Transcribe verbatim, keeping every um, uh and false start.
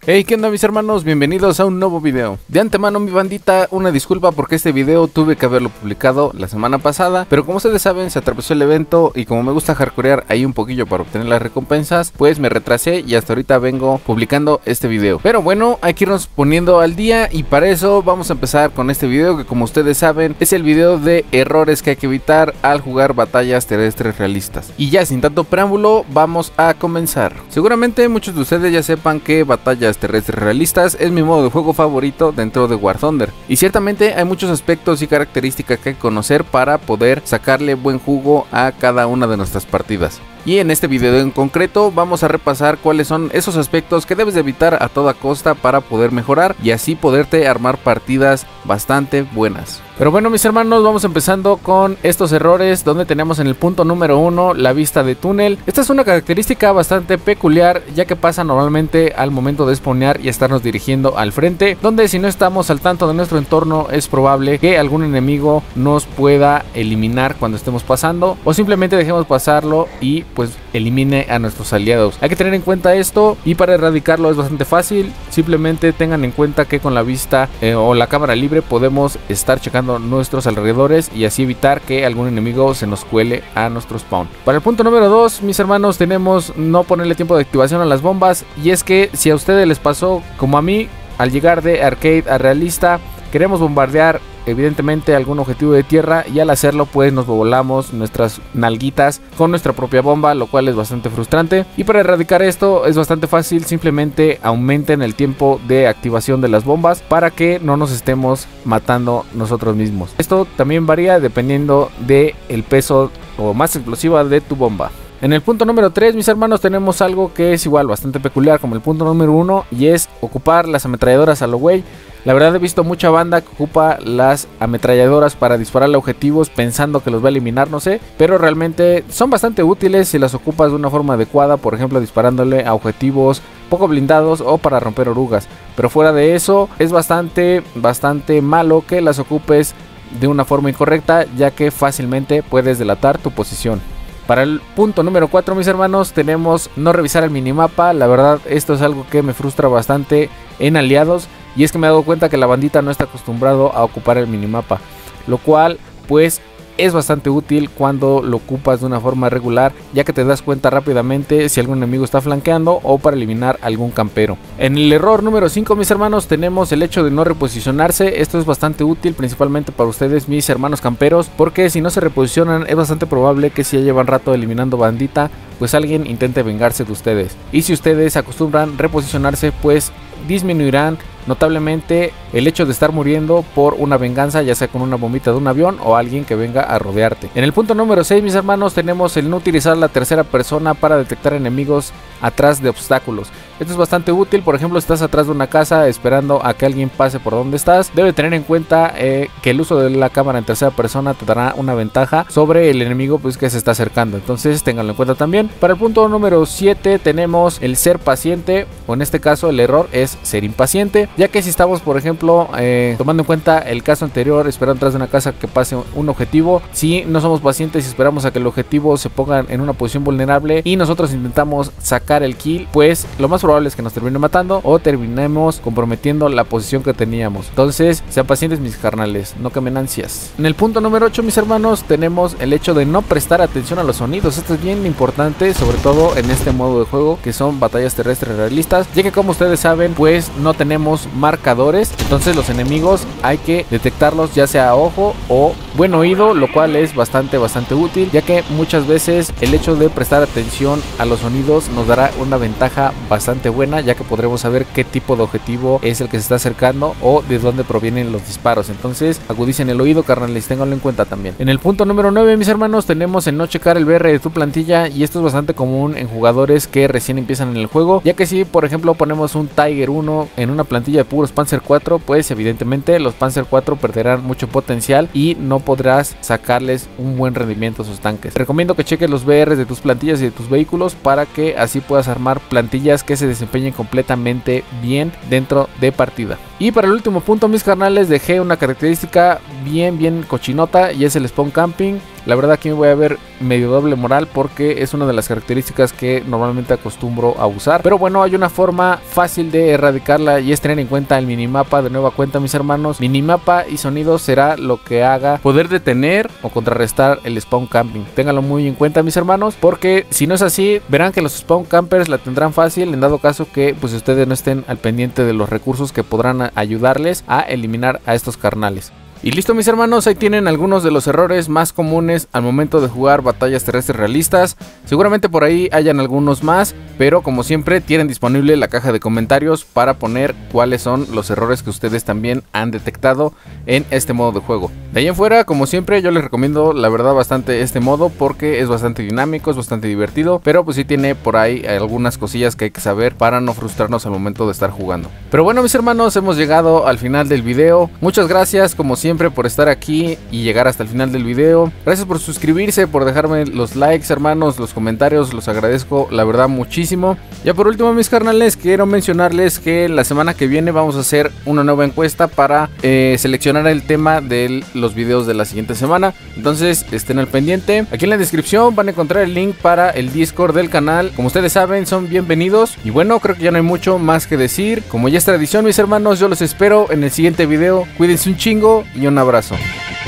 Hey, ¿qué onda mis hermanos? Bienvenidos a un nuevo video. De antemano mi bandita, una disculpa porque este video tuve que haberlo publicado la semana pasada, pero como ustedes saben se atravesó el evento y como me gusta hardcorear ahí un poquillo para obtener las recompensas, pues me retrasé y hasta ahorita vengo publicando este video. Pero bueno, hay que irnos poniendo al día y para eso vamos a empezar con este video que, como ustedes saben, es el video de errores que hay que evitar al jugar batallas terrestres realistas. Y ya sin tanto preámbulo, vamos a comenzar. Seguramente muchos de ustedes ya sepan que batallas terrestres realistas es mi modo de juego favorito dentro de War Thunder, y ciertamente hay muchos aspectos y características que hay que conocer para poder sacarle buen jugo a cada una de nuestras partidas. Y en este video en concreto vamos a repasar cuáles son esos aspectos que debes de evitar a toda costa para poder mejorar y así poderte armar partidas bastante buenas. Pero bueno mis hermanos, vamos empezando con estos errores, donde tenemos en el punto número uno la vista de túnel. Esta es una característica bastante peculiar, ya que pasa normalmente al momento de spawnear y estarnos dirigiendo al frente, donde si no estamos al tanto de nuestro entorno es probable que algún enemigo nos pueda eliminar cuando estemos pasando, o simplemente dejemos pasarlo y pues elimine a nuestros aliados. Hay que tener en cuenta esto, y para erradicarlo es bastante fácil. Simplemente tengan en cuenta que con la vista eh, o la cámara libre podemos estar checando nuestros alrededores y así evitar que algún enemigo se nos cuele a nuestro spawn. Para el punto número dos, mis hermanos, tenemos no ponerle tiempo de activación a las bombas, y es que si a ustedes les pasó como a mí, al llegar de arcade a realista queremos bombardear evidentemente algún objetivo de tierra, y al hacerlo pues nos volamos nuestras nalguitas con nuestra propia bomba, lo cual es bastante frustrante. Y para erradicar esto es bastante fácil, simplemente aumenten el tiempo de activación de las bombas para que no nos estemos matando nosotros mismos. Esto también varía dependiendo del peso o masa explosiva de tu bomba. En el punto número tres, mis hermanos, tenemos algo que es igual bastante peculiar como el punto número uno, y es ocupar las ametralladoras a lo güey. La verdad he visto mucha banda que ocupa las ametralladoras para dispararle a objetivos pensando que los va a eliminar, no sé, pero realmente son bastante útiles si las ocupas de una forma adecuada, por ejemplo disparándole a objetivos poco blindados o para romper orugas. Pero fuera de eso es bastante, bastante malo que las ocupes de una forma incorrecta, ya que fácilmente puedes delatar tu posición. Para el punto número cuatro, mis hermanos, tenemos no revisar el minimapa. La verdad esto es algo que me frustra bastante en aliados, y es que me he dado cuenta que la bandita no está acostumbrado a ocupar el minimapa, lo cual pues es bastante útil cuando lo ocupas de una forma regular, ya que te das cuenta rápidamente si algún enemigo está flanqueando o para eliminar algún campero. En el error número cinco, mis hermanos, tenemos el hecho de no reposicionarse. Esto es bastante útil principalmente para ustedes, mis hermanos camperos, porque si no se reposicionan es bastante probable que si ya llevan rato eliminando bandita, pues alguien intente vengarse de ustedes. Y si ustedes acostumbran reposicionarse, pues disminuirán notablemente el hecho de estar muriendo por una venganza, ya sea con una bombita de un avión o alguien que venga a rodearte. En el punto número seis, mis hermanos, tenemos el no utilizar la tercera persona para detectar enemigos atrás de obstáculos. Esto es bastante útil, por ejemplo, si estás atrás de una casa esperando a que alguien pase por donde estás, debe tener en cuenta eh, que el uso de la cámara en tercera persona te dará una ventaja sobre el enemigo pues que se está acercando, entonces ténganlo en cuenta también. Para el punto número siete tenemos el ser paciente, o en este caso el error es ser impaciente, ya que si estamos por ejemplo eh, tomando en cuenta el caso anterior, esperando atrás de una casa que pase un objetivo, si no somos pacientes y esperamos a que el objetivo se ponga en una posición vulnerable y nosotros intentamos sacar el kill, pues lo más probable es que nos termine matando o terminemos comprometiendo la posición que teníamos. Entonces sean pacientes mis carnales, no quemen ansias. En el punto número ocho, mis hermanos, tenemos el hecho de no prestar atención a los sonidos. Esto es bien importante, sobre todo en este modo de juego que son batallas terrestres realistas, ya que como ustedes saben pues no tenemos marcadores, entonces los enemigos hay que detectarlos ya sea a ojo o buen oído, lo cual es bastante bastante útil, ya que muchas veces el hecho de prestar atención a los sonidos nos dará una ventaja bastante buena, ya que podremos saber qué tipo de objetivo es el que se está acercando o de dónde provienen los disparos. Entonces agudicen el oído, carnales, ténganlo en cuenta también. En el punto número nueve, mis hermanos, tenemos el no checar el B R de tu plantilla, y esto es bastante común en jugadores que recién empiezan en el juego, ya que si por ejemplo ponemos un Tiger uno en una plantilla de puros Panzer cuatro, pues evidentemente los Panzer cuatro perderán mucho potencial y no podrás sacarles un buen rendimiento a sus tanques. Te recomiendo que cheques los B Rs de tus plantillas y de tus vehículos para que así puedas armar plantillas que se desempeñen completamente bien dentro de partida. Y para el último punto, mis carnales, dejé una característica bien bien cochinota y es el spawn camping. La verdad aquí me voy a ver medio doble moral porque es una de las características que normalmente acostumbro a usar. Pero bueno, hay una forma fácil de erradicarla y es tener en cuenta el minimapa. De nueva cuenta, mis hermanos, minimapa y sonido será lo que haga poder detener o contrarrestar el spawn camping. Ténganlo muy en cuenta, mis hermanos, porque si no es así, verán que los spawn campers la tendrán fácil en dado caso que pues ustedes no estén al pendiente de los recursos que podrán ayudarles a eliminar a estos carnales. Y listo, mis hermanos, ahí tienen algunos de los errores más comunes al momento de jugar batallas terrestres realistas. Seguramente por ahí hayan algunos más, pero como siempre tienen disponible la caja de comentarios para poner cuáles son los errores que ustedes también han detectado en este modo de juego. De ahí en fuera, como siempre, yo les recomiendo la verdad bastante este modo porque es bastante dinámico, es bastante divertido, pero pues sí tiene por ahí algunas cosillas que hay que saber para no frustrarnos al momento de estar jugando. Pero bueno, mis hermanos, hemos llegado al final del video. Muchas gracias como siempre por estar aquí y llegar hasta el final del video. Gracias por suscribirse, por dejarme los likes, hermanos, los comentarios, los agradezco la verdad muchísimo. Ya por último, mis carnales, quiero mencionarles que la semana que viene vamos a hacer una nueva encuesta para eh, seleccionar el tema de los videos de la siguiente semana. Entonces estén al pendiente. Aquí en la descripción van a encontrar el link para el Discord del canal. Como ustedes saben, son bienvenidos. Y bueno, creo que ya no hay mucho más que decir. Como ya es tradición, mis hermanos, yo los espero en el siguiente video. Cuídense un chingo y un abrazo.